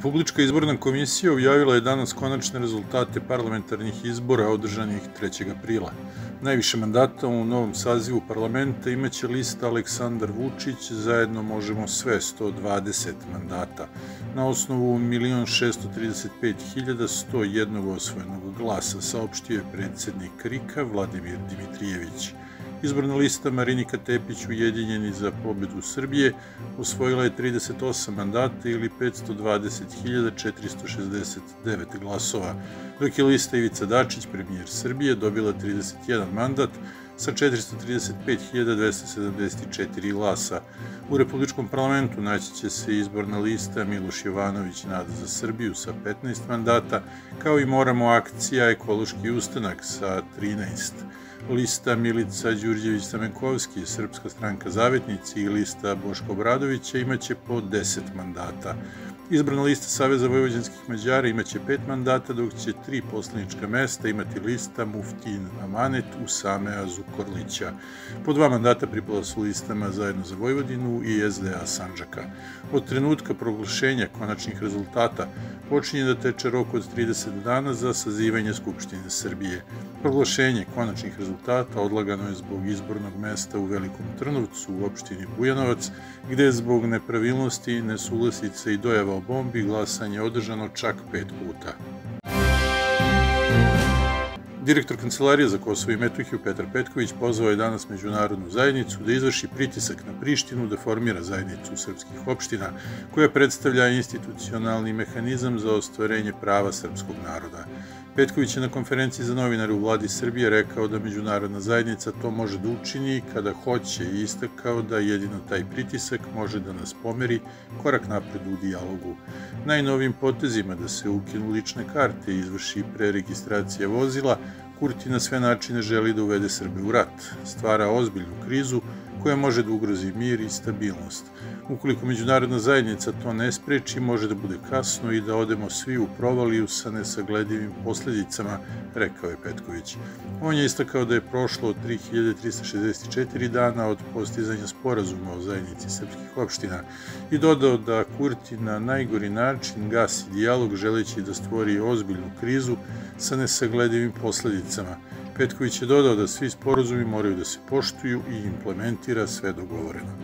Republička izborna komisija objavila je danas konačne rezultate parlamentarnih izbora održanih 3. aprila. Najviše mandata u novom sazivu parlamenta imaće lista Aleksandar Vučić, zajedno možemo sve 120 mandata, na osnovu 1.635.101 osvojenog glasa, saopštio je predsednik RIK-a Vladimir Dimitrijević. Izborna lista Marinika Tepić Ujedinjeni za pobedu Srbije osvojila je 38 mandata ili 520.469 glasova, dok je lista Ivica Dačić, premijer Srbije, dobila 31 mandat sa 435.274 glasa. U Republičkom parlamentu naći će se izborna lista Miloš Jovanović Nada za Srbiju sa 15 mandata, kao i Moramo akcija Ekološki ustanak sa 13. Lista Milica Đurđević-Stamenkovski, Srpska stranka Zavetnici i lista Boška Obradovića imaće po 10 mandata. Izborna lista Saveza vojvođanskih Mađara imaće 5 mandata, dok će 3 poslanička mesta imati lista Muftin Amanet Usame Zukorlića. Po 2 mandata pripala su listama Zajedno za Vojvodinu i SDA Sandžaka. Od trenutka proglašenja konačnih rezultata počinje da teče rok od 30 dana za sazivanje Skupštine Srbije. Proglašenje konačnih rezultata odlagano je zbog izbornog mesta u Velikom Trnovcu u opštini Bujanovac, gde je zbog nepravilnosti, nesuglasica i dojava o bombi glasanje održano čak 5 puta. Direktor Kancelarije za Kosovo i Metohiju Petar Petković pozvao je danas međunarodnu zajednicu da izvrši pritisak na Prištinu da formira zajednicu srpskih opština koja predstavlja institucionalni mehanizam za ostvarenje prava srpskog naroda. Petković je na konferenciji za novinare u vladi Srbije rekao da međunarodna zajednica to može da učini kada hoće i istakao da jedino taj pritisak može da nas pomeri korak napred u dijalogu. Najnovijim potezima da se ukinu lične karte i izvrši preregistracija vozila, Kurti na sve načine želi da uvede Srbe u rat, stvara ozbiljnu krizu koja može da ugrozi mir i stabilnost. Ukoliko međunarodna zajednica to ne spreči, može da bude kasno i da odemo svi u provaliju sa nesagledivim posljedicama, rekao je Petković. On je istakao da je prošlo 3364 dana od postizanja sporazuma o zajednici srpskih opština i dodao da Kurti na najgori način gasi dijalog želeći da stvori ozbiljnu krizu sa nesagledivim posljedicama. Petković je dodao da svi sporazumi moraju da se poštuju i implementira sve dogovoreno.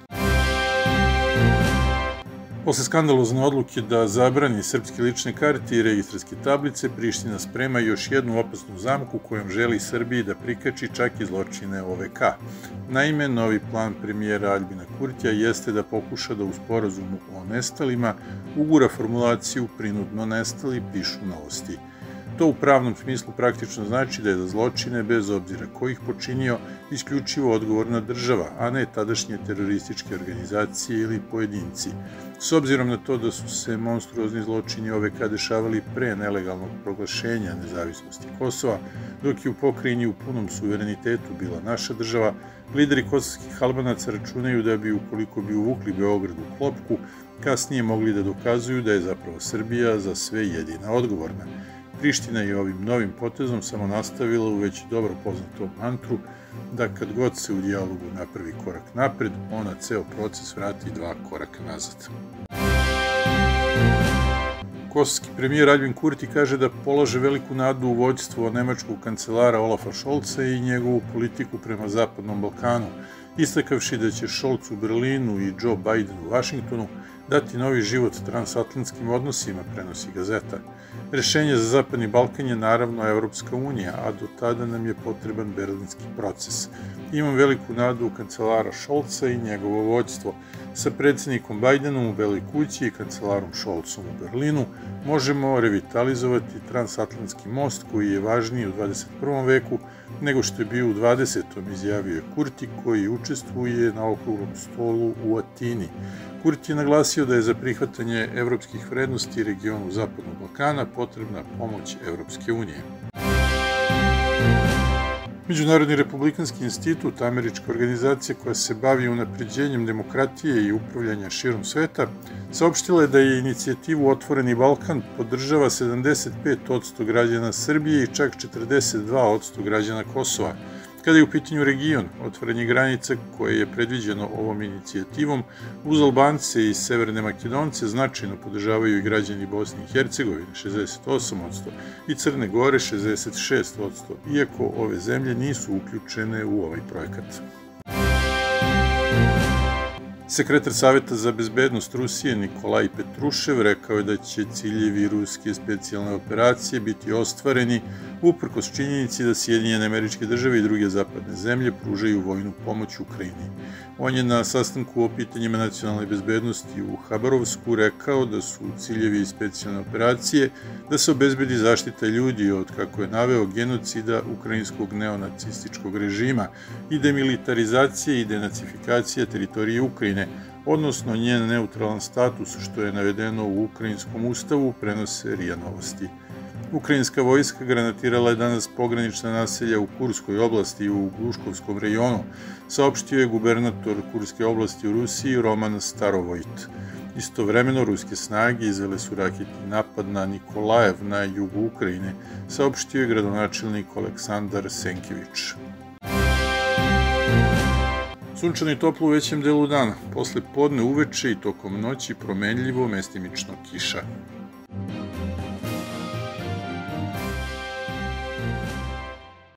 Posle skandalozne odluke da zabrani srpske lične karte i registarske tablice, Priština sprema još jednu opasnu zamku kojom želi Srbiji da prikači čak i zločine OVK. Naime, novi plan premijera Aljbina Kurtija jeste da pokuša da u sporazumu o nestalima ugura formulaciju prinudno nestali, pišu Novosti. To u pravnom smislu praktično znači da je za zločine, bez obzira ko ih počinio, isključivo odgovorna država, a ne tadašnje terorističke organizacije ili pojedinci. S obzirom na to da su se monstruozni zločini OVK dešavali pre nelegalnog proglašenja nezavisnosti Kosova, dok je u pokrajini u punom suverenitetu bila naša država, lideri kosovskih Albanaca računaju da bi, ukoliko bi uvukli Beograd u klopku, kasnije mogli da dokazuju da je zapravo Srbija za sve jedina odgovorna. Priština je ovim novim potezom samo nastavila u već dobro poznatom mantru da kad god se u dijalogu napravi korak napred, ona ceo proces vrati 2 koraka nazad. Kosovski premijer Aljbin Kurti kaže da polaže veliku nadu u vođstvo nemačkog kancelara Olafa Šolca i njegovu politiku prema Zapadnom Balkanu, istakavši da će Šolc u Berlinu i Joe Biden u Vašingtonu dati novi život transatlantskim odnosima, prenosi Gazeta. Rešenje za Zapadni Balkan je naravno Evropska unija, a do tada nam je potreban berlinski proces. Imam veliku nadu u kancelara Šolca i njegovo vođstvo. Sa predsjednikom Bajdenom u Beloj kući i kancelarom Šolcom u Berlinu možemo revitalizovati transatlantski most koji je važniji u 21. veku nego što je bio u 20. izjavio je Kurti, koji učestvuje na okruglom stolu u Atini. Kurti je naglasio da je za prihvatanje evropskih vrednosti regionu Zapadnog Balkana potrebna pomoć Evropske unije. Međunarodni republikanski institut, američka organizacija koja se bavi unapređenjem demokratije i upravljanja širom sveta, saopštila je da je inicijativu Otvoreni Balkan podržava 75% građana Srbije i čak 42% građana Kosova, Kada je u pitanju region, otvaranje granica koje je predviđeno ovom inicijativom, uz Albance i Severne Makedonce značajno podržavaju i građani Bosne i Hercegovine 68% i Crne Gore 66%, iako ove zemlje nisu uključene u ovaj projekat. Sekretar Saveta za bezbednost Rusije Nikolaj Petrušev rekao je da će ciljevi ruske specijalne operacije biti ostvareni uprkos činjenici da Sjedinjene Američke Države i druge zapadne zemlje pružaju vojnu pomoć Ukrajini. On je na sastanku o pitanjima nacionalne bezbednosti u Habarovsku rekao da su ciljevi specijalne operacije da se obezbedi zaštita ljudi od, kako je naveo, genocida ukrajinskog neonacističkog režima i demilitarizacije i denacifikacije teritorije Ukrajine, odnosno njen neutralan status, što je navedeno u ukrajinskom ustavu, prenose RIA Novosti. Ukrajinska vojska granatirala je danas pogranična naselja u Kurskoj oblasti u Gluškovskom rejonu, saopštio je gubernator Kurske oblasti u Rusiji Roman Starovojt. Istovremeno, ruske snage izvele su raketni napad na Nikolajev na jugu Ukrajine, saopštio je gradonačelnik Aleksandar Senkević. Sunčano i toplo u većem delu dana, posle podne uveče i tokom noći promenljivo, mestimično kiša.